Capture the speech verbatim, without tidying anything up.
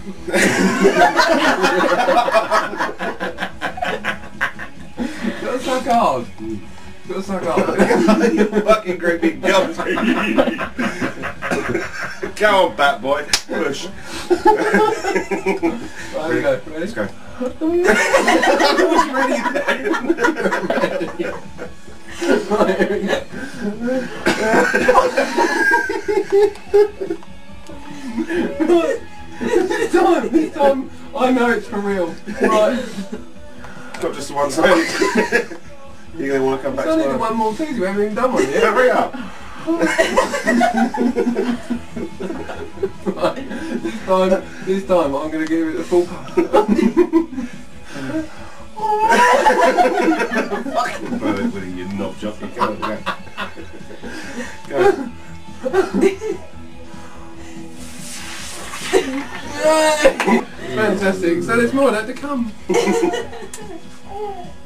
Gotta suck hard. Gotta suck hard. You fucking great big gum. Go on, bat boy. Push. Right, Ready? go. Ready? Let's go. I was ready then. Right, here we go. This time, this time, I know it's for real. Right. Not just the one side. You're going to want to come back It's only the tomorrow. one more thing, we haven't even done one yet. Hurry up. Right, this time, this time I'm going to give it a full Fucking blow it with you knob job. Go on, go. Go. Fantastic, so there's more that to come.